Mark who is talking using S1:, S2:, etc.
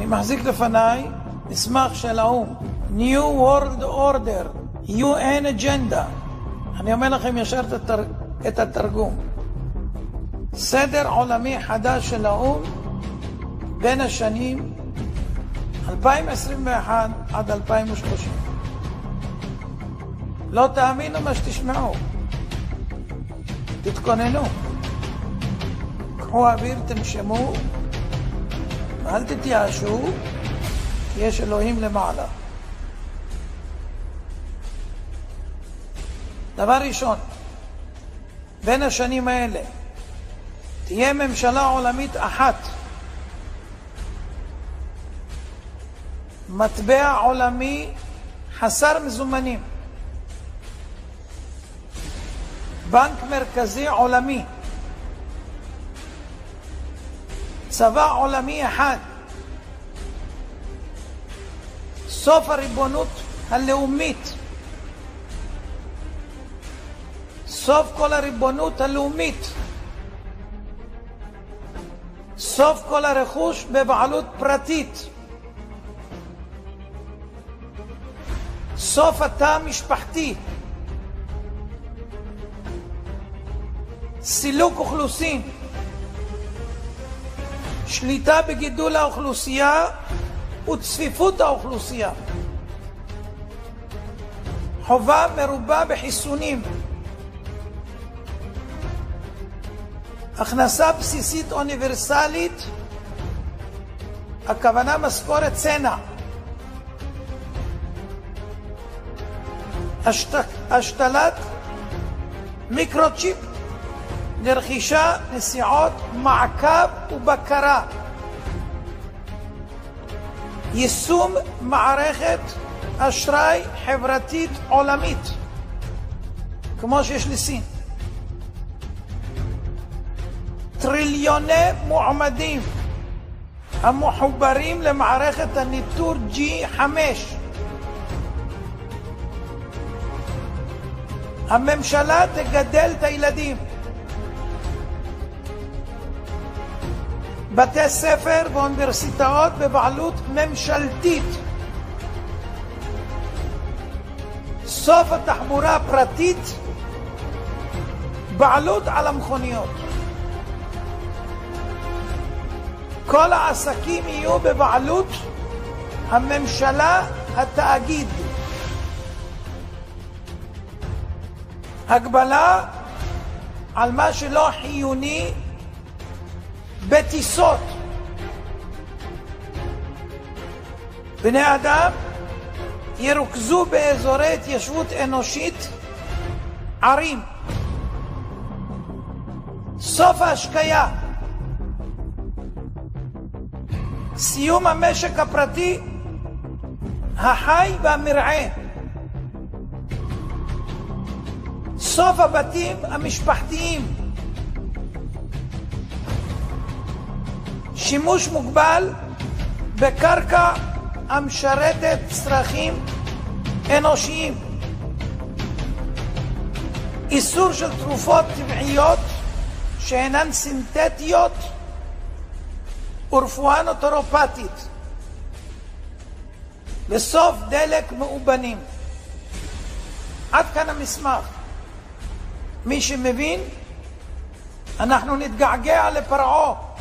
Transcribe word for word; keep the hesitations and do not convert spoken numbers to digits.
S1: אני מחזיק לפניי מסמך של האו"ם, New World Order, יו אן Agenda. אני אומר לכם ישר את, התר... את התרגום. סדר עולמי חדש של האו"ם בין השנים אלפיים עשרים ואחת עד אלפיים ושלושים. לא תאמינו מה שתשמעו. תתכוננו. קחו אוויר, תנשמו, ואל תתייאשו, יש אלוהים למעלה. דבר ראשון, בין השנים האלה תהיה ממשלה עולמית אחת, מטבע עולמי חסר מזומנים, בנק מרכזי עולמי, צבא עולמי אחד, סוף הריבונות הלאומית, סוף כל הריבונות הלאומית, סוף כל הרכוש בבעלות פרטית, סוף התא המשפחתי, סילוק אוכלוסין, שליטה בגידול האוכלוסייה וצפיפות האוכלוסייה, חובה מרובה בחיסונים, הכנסה בסיסית אוניברסלית, הכוונה משכורת צנע, השת... השתלת מיקרוצ'יפ לרכישה, נסיעות, מעקב ובקרה, יישום מערכת אשראי חברתית עולמית כמו שיש לסין, טריליוני מועמדים המחוברים למערכת הניטור ג'י חמש. הממשלה תגדל את הילדים, בתי ספר ואוניברסיטאות בבעלות ממשלתית, סוף התחבורה הפרטית, בעלות על המכוניות, כל העסקים יהיו בבעלות הממשלה, התאגיד, הגבלה על מה שלא חיוני בטיסות. בני אדם ירוכזו באזורי התיישבות אנושית, ערים, סוף ההשקיה, סיום המשק הפרטי החי והמרעה, סוף הבתים המשפחתיים, שימוש מוגבל בקרקע המשרתת צרכים אנושיים, איסור של תרופות טבעיות שאינן סינתטיות ורפואה נוטורופטית, וסוף דלק מאובנים. עד כאן המסמך. מי שמבין, אנחנו נתגעגע לפרעה.